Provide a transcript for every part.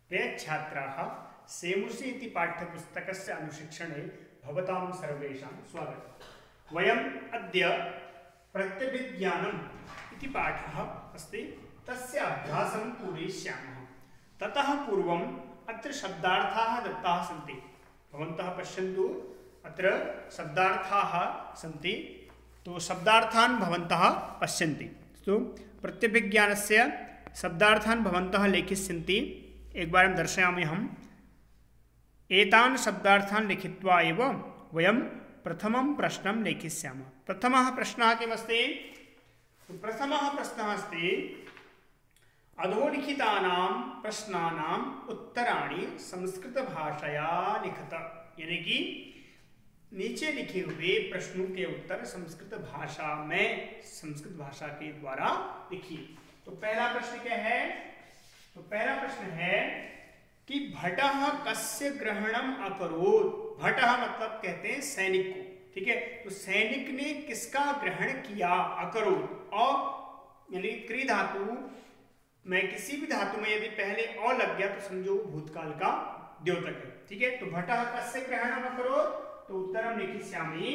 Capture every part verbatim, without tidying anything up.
प्रिय छात्राः सेमुसि इति पाठ्यपुस्तकस्य अनुशिक्षणे भवतां सर्वेषां स्वागतम्। वयम् अद्य प्रत्यभिज्ञानम् इति पाठः अस्ति, तस्य अभ्यासं पूरयिष्यामः। ततः पूर्वम् अत्र शब्दार्थाः दत्ताः सन्ति। भवन्तः पश्यन्तु, अत्र शब्दार्थाः सन्ति, तो शब्दार्थान् भवन्तः पश्यन्ति। तो प्रत्यभिज्ञानस्य शब्दार्थान् भवन्तः लेखिष्यन्ति। एक बार दर्शयामि हम। एतान् शब्दार्थान् लिखित्वा एव वयं प्रथमं प्रश्नं लेखिष्यामः। प्रथमः प्रश्नः किमस्ति? प्रथमः प्रश्नः अस्ति अधोलिखितानां प्रश्नानाम् उत्तराणि संस्कृतभाषया लिखत। यानी कि नीचे लिखे हुए प्रश्नों के उत्तर संस्कृत भाषा में संस्कृत भाषा के द्वारा लिखिए। तो पहला प्रश्न क्या है? तो पहला प्रश्न है कि भटः कस्य ग्रहणम अकरोत्। भटः मतलब कहते हैं सैनिक को, ठीक है। तो सैनिक ने किसका ग्रहण किया? अकरोत्। और यानी क्री धातु में किसी भी धातु में यदि पहले अ लग गया तो समझो भूतकाल का द्योतक है, ठीक है। तो भटः कस्य ग्रहणम अकरोत्, तो उत्तरम लिखिष्यामि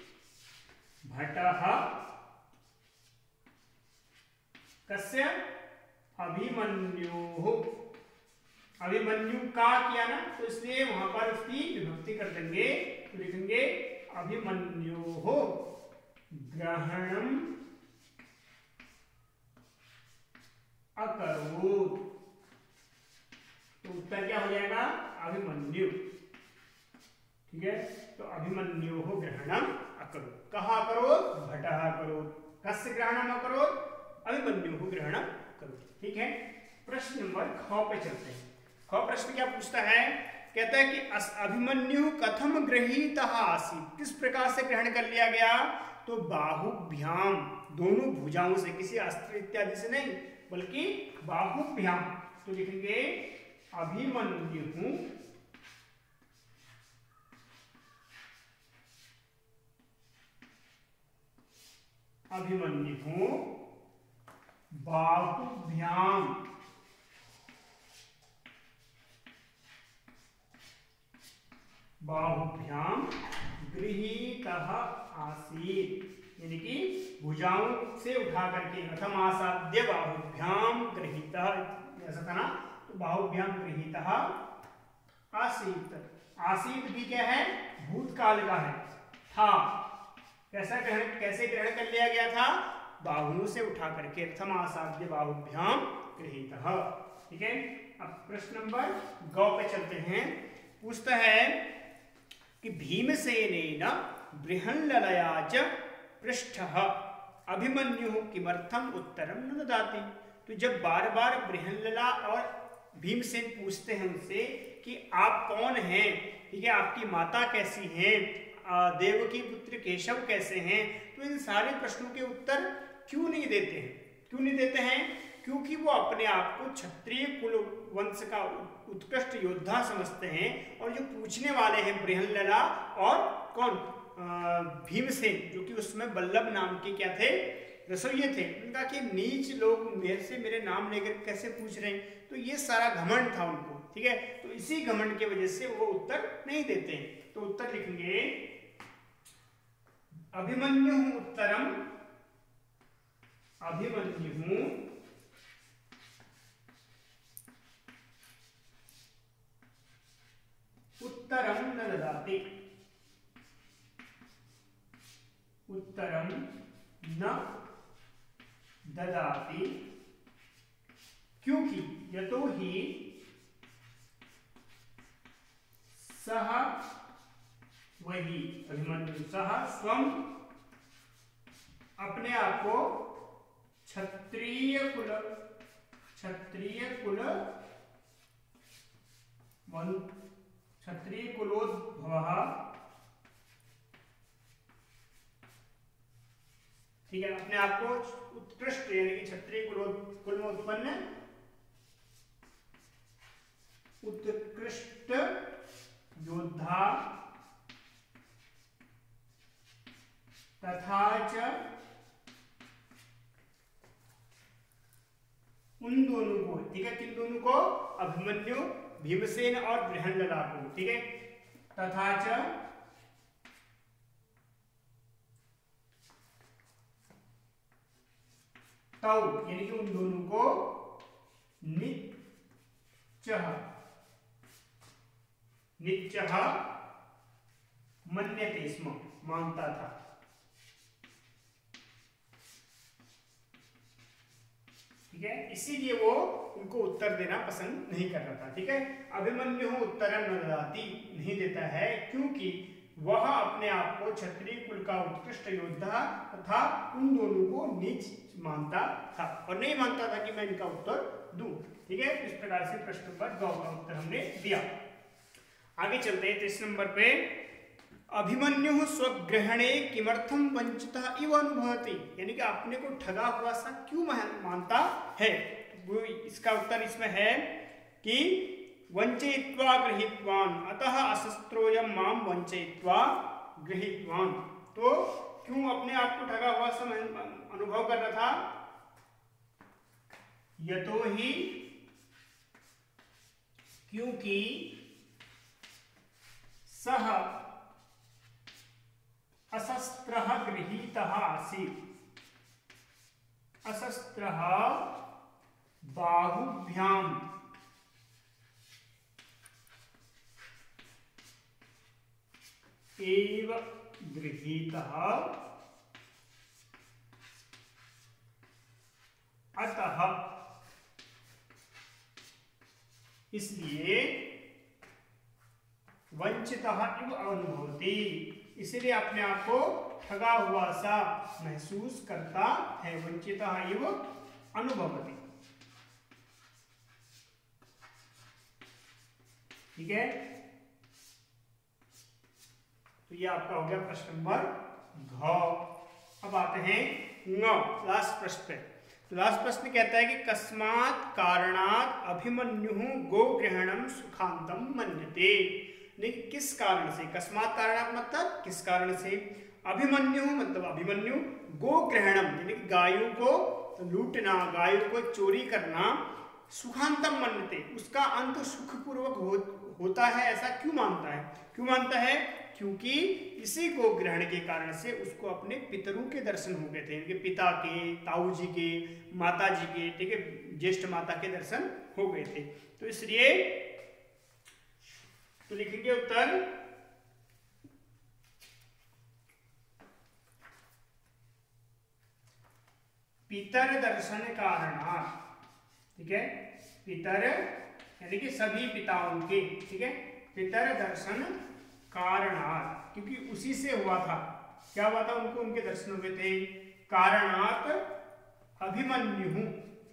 भटः कस्य अभिमन्युः। अभिमन्यु का किया ना, तो इसलिए वहां पर उसकी विभक्ति कर देंगे, तो लिखेंगे अभिमन्युः ग्रहणम अकरोत्। तो उत्तर क्या हो जाएगा? अभिमन्यु, ठीक है। तो अभिमन्युः ग्रहणम अकरोत्। कहा अकरोत्? भटः अकरोत्। कस्य ग्रहणम अकरोत्? अभिमन्युः ग्रहणम अकरोत्, ठीक है। प्रश्न नंबर ख पे चलते हैं। ख प्रश्न क्या पूछता है? कहता है कि अभिमन्यु कथम गृहीतः आसीत्। किस प्रकार से ग्रहण कर लिया गया? तो बाहुभ्याम, दोनों भुजाओं से, किसी अस्त्र इत्यादि से नहीं बल्कि बाहुभ्याम। तो लिखेंगे अभिमन्यु अभिमन्यु बाहुभ्याम बाहुभ्याम गृहीतः आसीत्। यानी कि भुजाओं से उठा करके प्रथम आसाद्य बाहुभ्याम गृहीतः, ऐसा था ना। तो बाहुभ्याम गृहीतः आसीत्। आसीत् भी क्या है? भूतकाल का है। था कैसा ग्रहण, कैसे ग्रहण कर लिया गया था? बाहुओं से उठा करके प्रथम आसाद्य बाहुभ्याम गृहीतः, ठीक है। अब प्रश्न नंबर गौ पे चलते हैं। पूछता है कि भीमसेनेन बृहन्ललया च पृष्ठः अभिमन्युः किमर्थम उत्तरम न ददाति। तो जब बार बार बृहन्लला और भीमसेन पूछते हैं उनसे कि आप कौन हैं, ठीक है, आपकी माता कैसी हैं, देवकी पुत्र केशव कैसे हैं, तो इन सारे प्रश्नों के उत्तर क्यों नहीं देते हैं? क्यों नहीं देते हैं? क्योंकि वो अपने आप को क्षत्रिय कुल वंश का उत्कृष्ट योद्धा समझते हैं। और जो पूछने वाले हैं बृहन्लला और कौन, भीमसेन, जो कि उसमें बल्लभ नाम के क्या थे, रसोइये थे। उनका कि नीच लोग मेरे से मेरे नाम लेकर कैसे पूछ रहे हैं। तो ये सारा घमंड था उनको, ठीक है। तो इसी घमंड की वजह से वो उत्तर नहीं देते हैं। तो उत्तर लिखेंगे अभिमन्यु उत्तरम अभिमन्यु उत्तरम न ददाति। उत्तरम न ददाति क्योंकि यतो ही सह वही अभिमन्यु सह स्वम अपने आप को क्षत्रिय कुल क्षत्रिय कुल क्षत्रिय कुलोद्भवः, ठीक है, अपने आप को उत्कृष्ट यानी कि क्षत्रिय कुल में उत्पन्न उत्कृष्ट योद्धा तथा च उन दोनों को, ठीक है, किन दोनों को, अभिमन्यु, भीमसेन और बृहन्नला को, ठीक है, तथा च तौ यानी कि उन दोनों को निच्चः निच्चः मन्यते स्म, मानता था, ठीक है, इसीलिए वो उनको उत्तर देना पसंद नहीं कर रहा था, ठीक है। अभिमन्यु उत्तरम न ददाति, नहीं देता है, क्योंकि वह अपने आप को क्षत्रिय कुल का उत्कृष्ट योद्धा तथा उन दोनों को नीच मानता था और नहीं मानता था कि मैं इनका उत्तर दूं, ठीक है। इस प्रकार से प्रश्न नंबर दो का उत्तर हमने दिया। आगे चलते हैं तीस नंबर पे, अभिमन्यु स्वग्रहणे किमर्थम वंचितः इव अनुभवति, यानी कि अपने को ठगा हुआ सा क्यों मानता है। वो इसका उत्तर इसमें है कि वंचयित्वा गृहीतवान अतः अशस्त्रोयम माम वंचयित्वा गृहीतवान, तो क्यों अपने आप को ठगा हुआ सा अनुभव कर रहा था, यतो ही क्योंकि सह अशस्त्रः गृहीतः आसीत्, अशस्त्रः बाहुभ्याम एव गृहीतः अतः, इसलिए वंचितः इव अनुभवति, इसलिए अपने आप को ठगा हुआ सा महसूस करता है, वंचितः इव अनुभवति, ठीक है। तो ये आपका हो गया प्रश्न नंबर घ। अब आते हैं न, लास्ट प्रश्न पे। तो लास्ट प्रश्न कहता है कि कस्मात् कारणात् अभिमन्यु गोग्रहणम सुखांतम मन्यते, नहीं किस कारण से, कस्मात् कारणात् मतलब किस कारण से, अभिमन्यु मतलब अभिमन्यु, गोग्रहणम यानी कि गायों को लूटना, गायों को चोरी करना, सुखांतम मन्यते उसका अंत सुखपूर्वक हो, होता है, ऐसा क्यों मानता है, क्यों मानता है, क्योंकि इसी को ग्रहण के कारण से उसको अपने पितरों के दर्शन हो गए थे, इनके पिता के, ताऊ जी के, माता जी के, ठीक है, ज्येष्ठ माता के दर्शन हो गए थे। तो इसलिए तो लिखेंगे उत्तर पितर दर्शन कारणात्, ठीक है, पितर यानी कि सभी पिताओं के, ठीक है, पितर दर्शन कारणात्, क्योंकि उसी से हुआ था, क्या हुआ था, उनको उनके दर्शन हुए थे, कारणात् अभिमन्यु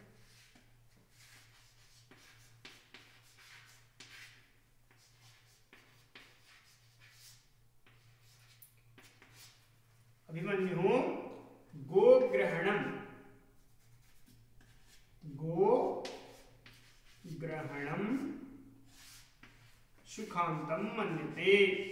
अभिमन्यु गोग्रहणम गोग्रहणम सुखांतम मन्यते,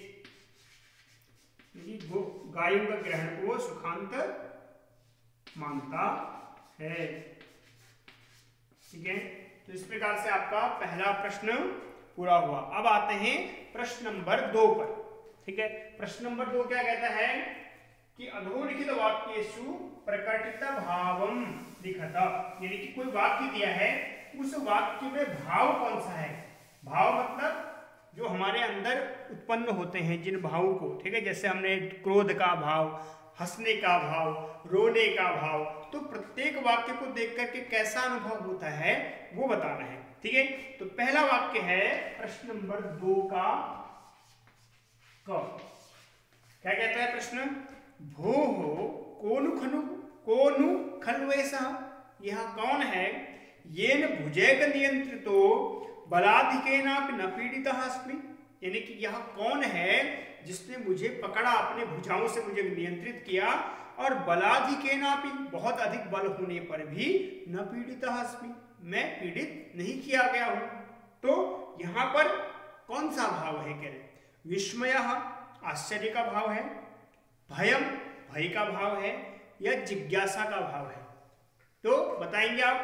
गो गायों का ग्रहण को सुखांत मानता है, ठीक है। तो इस प्रकार से आपका पहला प्रश्न पूरा हुआ। अब आते हैं प्रश्न नंबर दो पर, ठीक है। प्रश्न नंबर दो क्या कहता है कि अधोलिखित वाक्येषु प्रकटित भावम लिखत, यानी कि कोई वाक्य दिया है, उस वाक्य में भाव कौन सा है, भाव मतलब जो हमारे अंदर उत्पन्न होते हैं जिन भावों को, ठीक है, जैसे हमने क्रोध का भाव, हंसने का भाव, रोने का भाव, तो प्रत्येक वाक्य को देख करके कैसा अनुभव होता है वो बताना है, ठीक है। तो पहला वाक्य है प्रश्न नंबर दो का क, क्या कहता है प्रश्न, भोः कोनु खनु कोनु खल्वेषः, यह कौन है, येन भुजैक नियंत्रितो बलाधिकेनापि न पीड़ितः अस्मि, यानी कि यह कौन है जिसने मुझे पकड़ा, अपने भुजाओं से मुझे नियंत्रित किया और बलाधिकेनापि बहुत अधिक बल होने पर भी न पीड़ितः अस्मि, मैं पीड़ित नहीं किया गया हूं। तो यहां पर कौन सा भाव है, कह रहे, विस्मयः आश्चर्य का भाव है, भयम भय का भाव है, या जिज्ञासा का भाव है। तो बताएंगे आप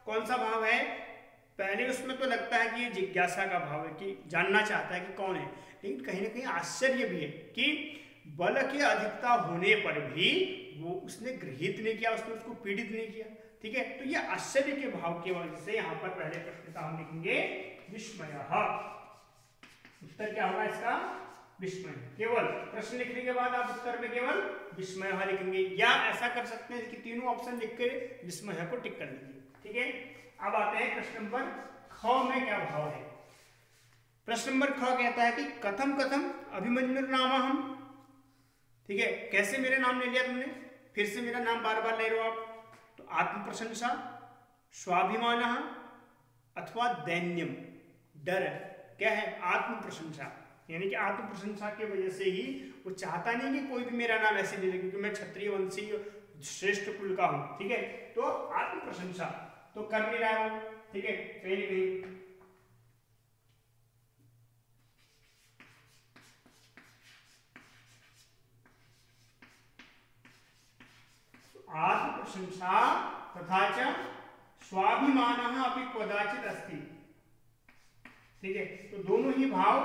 कौन सा भाव है? पहले उसमें तो लगता है कि ये जिज्ञासा का भाव है कि जानना चाहता है कि कौन है, लेकिन कहीं ना कहीं आश्चर्य भी है कि बल की अधिकता होने पर भी वो उसने गृहित नहीं किया, उसने उसको पीड़ित नहीं किया। ठीक है, तो ये आश्चर्य के भाव की वजह से यहाँ पर पहले प्रश्न का हम लिखेंगे विस्मयः। उत्तर क्या होगा इसका? विस्मय। केवल प्रश्न लिखने के बाद आप उत्तर में केवल विस्मयः लिखेंगे, या ऐसा कर सकते हैं कि तीनों ऑप्शन लिख के विस्मय को टिक कर लीजिए। ठीक है, अब आते हैं प्रश्न नंबर ख में क्या भाव है। प्रश्न नंबर ख कहता है कि कथम कथम अभिमन्युर नामहम। ठीक है, कैसे मेरे नाम ले लिया तुमने, फिर से मेरा नाम बार बार ले रहे हो आप। तो आत्म प्रशंसा, स्वाभिमान अथवा दैन्यम, डर। क्या है? आत्म प्रशंसा, यानी कि आत्म प्रशंसा की वजह से ही वो चाहता नहीं कि कोई भी मेरा नाम ऐसे ले ले, क्योंकि मैं क्षत्रिय वंशी श्रेष्ठ कुल का हूं। ठीक है, तो आत्म प्रशंसा तो कर नहीं रहा हूं। ठीक है, कहीं ना कहीं आत्म प्रशंसा तथा च स्वाभिमानः अपि कदाचित् अस्ति। ठीक है, तो दोनों ही भाव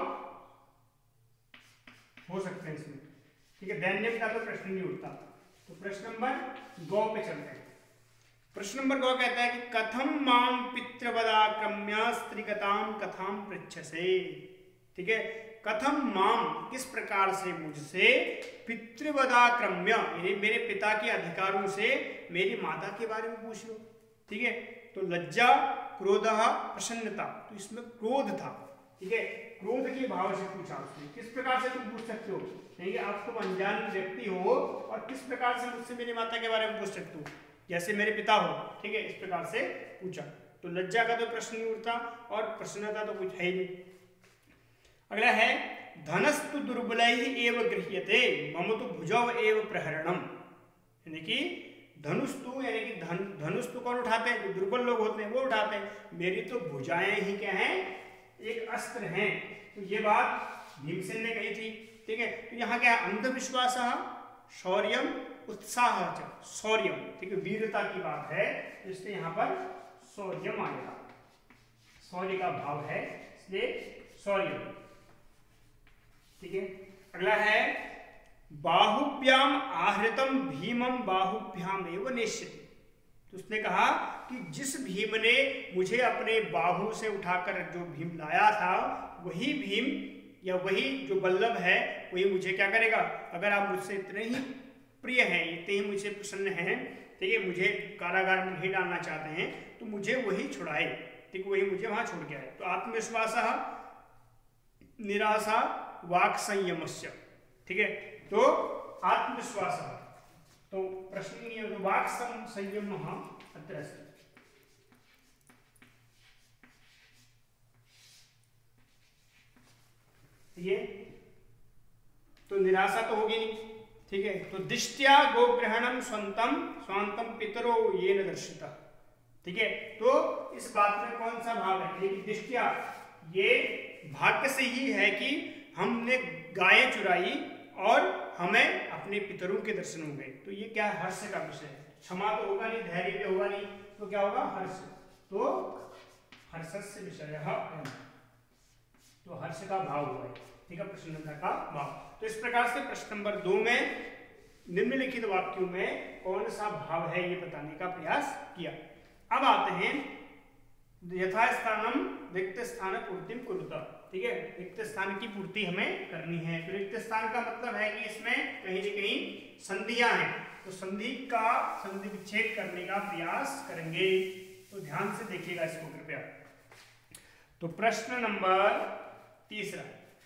हो सकते हैं इसमें। ठीक है, दैन्य का तो प्रश्न नहीं उठता। तो प्रश्न नंबर गौ पे चलते हैं। प्रश्न नंबर गौ कहता है कि कथम माम पितृवदाक्रम्य स्त्रीगताम कथाम पृच्छसे। ठीक है, कथम माम, किस प्रकार से मुझसे, पितृवदाक्रम्य यानी मेरे पिता के अधिकारों से मेरी माता के बारे में पूछ लो। ठीक है, तो लज्जा, क्रोध, प्रसन्नता, तो इसमें क्रोध था। ठीक है, क्रोध के भाव से पूछा उसने। किस प्रकार से तुम पूछ सकते हो, नहीं आप तुम अनजान व्यक्ति हो और किस प्रकार से मुझसे मेरी माता के बारे में पूछ सकते हो, जैसे मेरे पिता हो। ठीक है, इस प्रकार से पूछा। तो लज्जा का तो प्रश्न नहीं उठता और प्रसन्नता तो कुछ है ही नहीं। अगला है धनस्तु दुर्बलैः एव गृह्यते मम तो भुजौ एव प्रहरणम। यानी कि धनुस्तु यानी कि धन धनुस्तु कौन उठाते हैं? जो दुर्बल लोग होते हैं वो उठाते हैं। मेरी तो भुजाएं ही क्या हैं? एक अस्त्र हैं। तो ये बात भीमसेन ने कही थी। ठीक है, तो यहाँ क्या है? अंधविश्वास, शौर्यम, उत्साह, शौर्यम। ठीक है, वीरता की बात है, इसलिए यहाँ पर शौर्यम आएगा। शौर्य का भाव है, इसलिए शौर्य। ठीक है, अगला है बाहुभ्याम आहृतम भीमम बाहुभ्याम एव नेष्यति। तो उसने कहा कि जिस भीम ने मुझे अपने बाहु से उठाकर जो भीम लाया था, वही भीम या वही जो बल्लभ है वही मुझे क्या करेगा? अगर आप मुझसे इतने ही प्रिय हैं, इतने ही मुझे प्रसन्न हैं, ठीक है, मुझे कारागार में नहीं डालना चाहते हैं, तो मुझे वही छुड़ाए। ठीक, वही मुझे वहां छोड़ के आए। तो आत्मविश्वास, निराशा, वाक् संयमस्य। ठीक है, तो आत्मविश्वास, तो प्रश्न नहीं है, तो वाक् संयम अत्र अस्ति। ये तो निराशा तो होगी नहीं। ठीक है, तो दिष्ट्या गोग्रहणम स्वंतम स्वांतम पितरो ये न दर्शिता। ठीक है, तो इस बात में कौन सा भाव है? ये दिष्ट्या, ये भाग्य से ही है कि हमने गायें चुराई और हमें अपने पितरों के दर्शन हो गए। तो ये क्या हर्ष का विषय है। क्षमा तो होगा नहीं, धैर्य भी होगा नहीं, तो क्या होगा? हर्ष। तो हर्षस्य विषय, तो हर्ष का भाव हुआ। ठीक है, प्रसन्नता का भाव। तो इस प्रकार से प्रश्न नंबर दो में निम्नलिखित वाक्यों में कौन सा भाव है ये बताने का प्रयास किया। अब आते हैं यथास्थानम रिक्त स्थान पूर्तिम कुरुता। ठीक है, रिक्त स्थान की पूर्ति हमें करनी है। तो रिक्त स्थान का मतलब है कि इसमें कहीं न कहीं संधियां हैं, तो संधि का संधि विच्छेद करने का प्रयास करेंगे। तो ध्यान से देखिएगा इसको कृपया। तो प्रश्न नंबर तीसरा,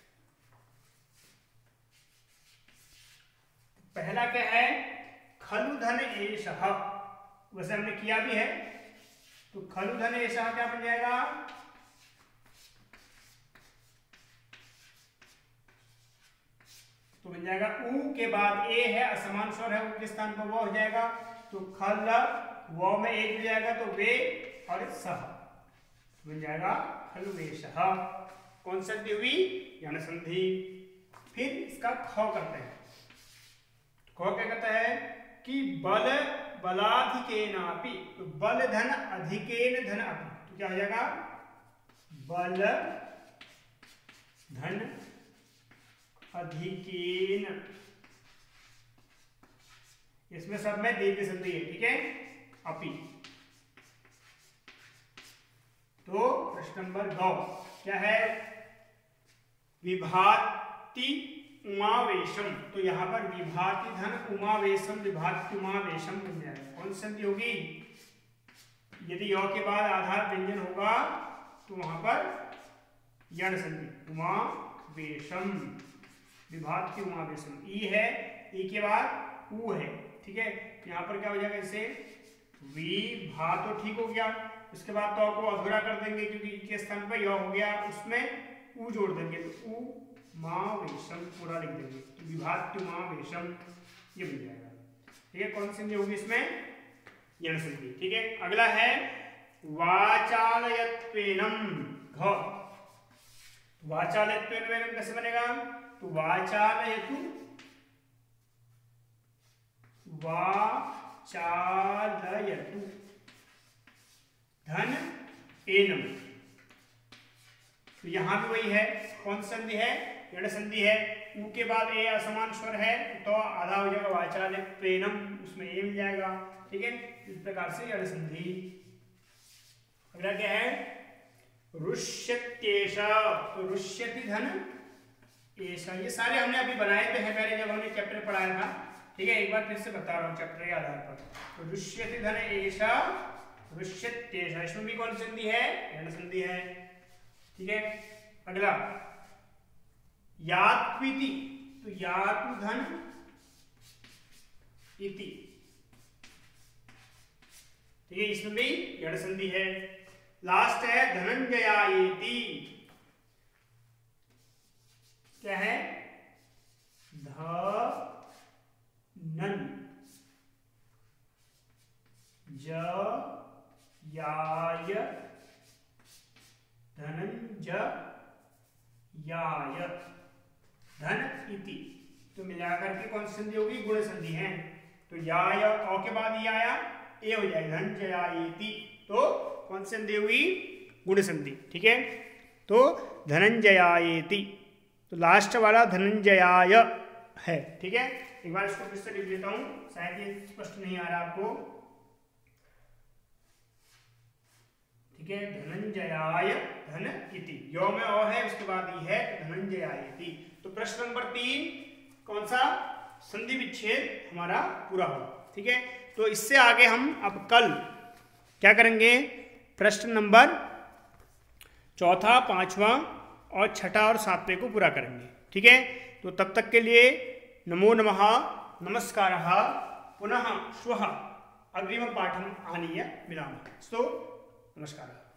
पहला क्या है? खलु धन एषः, वैसे हमने किया भी है। तो खलु धन एषः क्या बन जाएगा? तो बन जाएगा उ के बाद ए है, असमान स्वर है, उ के स्थान पर वो हो जाएगा। तो खल वो में एक हो जाएगा, तो वे और सह बन जाएगा खलु एषः। कौन संधि हुई? यानी संधि। फिर इसका ख करते हैं। ख क्या कहता है कि बल बलाधिकेनापि, तो बल धन अधिकेन धन अपि, तो क्या हो जाएगा बल धन अधिकेन, इसमें सब में दीर्घ संधि है, ठीक है, अपि। तो प्रश्न नंबर दो क्या है, विभाति उमावेशम, तो यहां पर विभाति धन उमावेशम, विभाति उमावेशम बन जाएगा। कौन सी संधि होगी, यदि य के बाद आधार व्यंजन होगा तो वहां पर यण संधि, उमावेशम, विभाति उमावेशम। ई है, ई के बाद उ है, ठीक है, यहां पर क्या हो जाएगा, इसे विभा तो ठीक हो गया, उसके बाद तो को अधूरा कर देंगे क्योंकि ई के स्थान पर य हो गया, उसमें उ जोड़ देंगे, तो उ मावेशम पूरा लिख देंगे, तो विभाति उमावेशम ये बन जाएगा, ठीक है। कौन सी संधि होगी इसमें, यण संधि, ठीक है। अगला है वाचालयत्वेनम, घ, वाचालयत्वेन कैसे बनेगा, तो वाचालयतु, वाचालयतु धन एनम, तो यहां भी वही है, कौन संधि है, यण संधि है, उ के बाद ए असमान स्वर है तो आधा हो जाएगा वाचालयत्वेनम, उसमें ए मिल जाएगा, ठीक है। इस प्रकार से यण संधि। अगला क्या है, रुष्यत्येष, तो रुष्यति धन एष, ये सारे हमने अभी बनाए थे हैं पहले जब हमने चैप्टर पढ़ाया था, ठीक है, एक बार फिर से बता रहा हूँ चैप्टर के आधार पर। तो रुष्यति धन एष, रुष्यत्येष, इसमें भी कौन सी संधि है, यण संधि है, ठीक है। अगला यात्विति, तो यातु धन इति, ठीक है, इसमें भी यण संधि है। लास्ट है धनंजयायेति, क्या है, ध नन ज याय धनंजयाय धन इति, तो मिलाकर के कौन सी संधि होगी, गुण संधि है, तो याय औ के बाद ये आया ए हो जाएगा, धनंजयायेति, तो कौन सी संधि होगी, गुण संधि, ठीक है। तो धनंजयायेति, तो लास्ट वाला धनंजयाय है, ठीक है। एक बार इसको फिर से लिख देता हूं, शायद ये स्पष्ट नहीं आ रहा आपको, ठीक है, धनंजयाय धन इति, यो में ओ है, उसके बाद ई है, तो धनंजयायेति। तो प्रश्न नंबर तीन कौन सा, संधि विच्छेद हमारा पूरा हुआ, ठीक है। तो इससे आगे हम अब कल क्या करेंगे, प्रश्न नंबर चौथा, पांचवा और छठा और सातवें को पूरा करेंगे, ठीक है। तो तब तक के लिए नमो नमः, नमस्कारः, पुनः श्वः अग्रिम पाठम आनीय मिलामः। सो नमस्कारः।